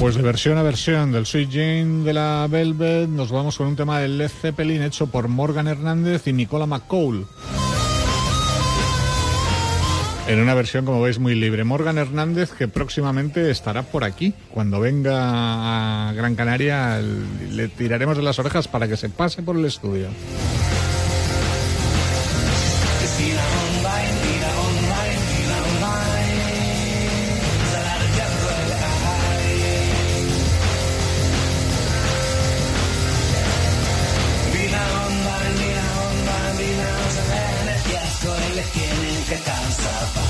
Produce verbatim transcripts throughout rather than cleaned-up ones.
Pues de versión a versión del Sweet Jane de la Velvet nos vamos con un tema de Led Zeppelin hecho por Morgan Hernández y Nicola McCall. En una versión, como veis, muy libre. Morgan Hernández, que próximamente estará por aquí. Cuando venga a Gran Canaria, le tiraremos de las orejas para que se pase por el estudio. Que cansa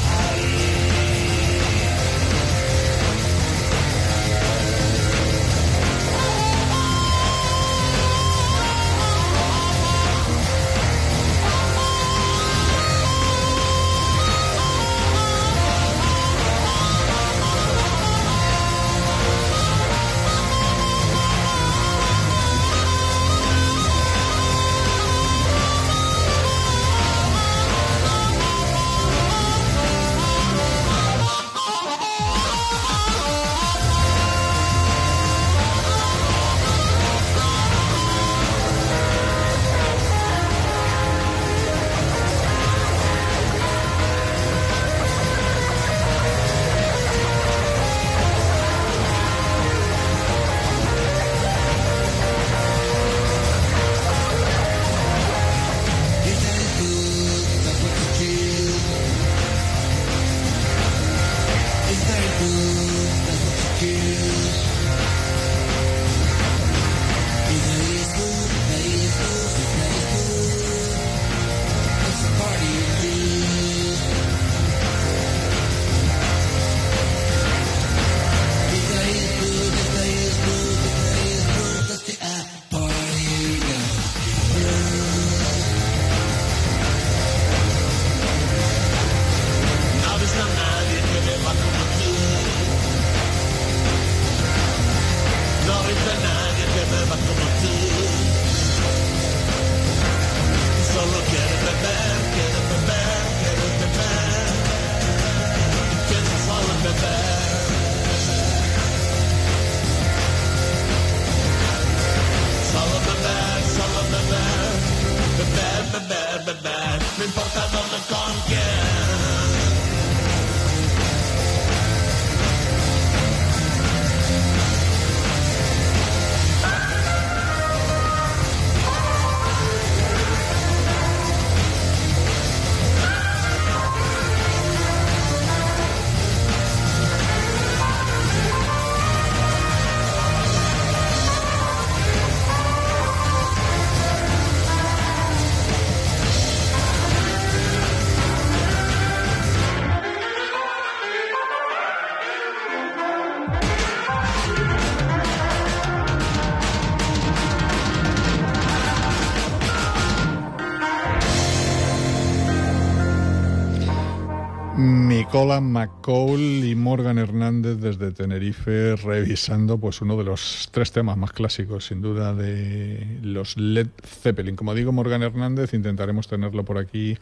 Nicola McCall y Morgan Hernández desde Tenerife, revisando pues uno de los tres temas más clásicos, sin duda, de los Led Zeppelin. Como digo, Morgan Hernández intentaremos tenerlo por aquí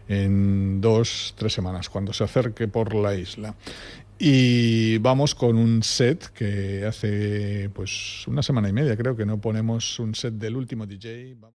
en dos, tres semanas, cuando se acerque por la isla. Y vamos con un set que hace pues una semana y media, creo que no ponemos un set del último D J.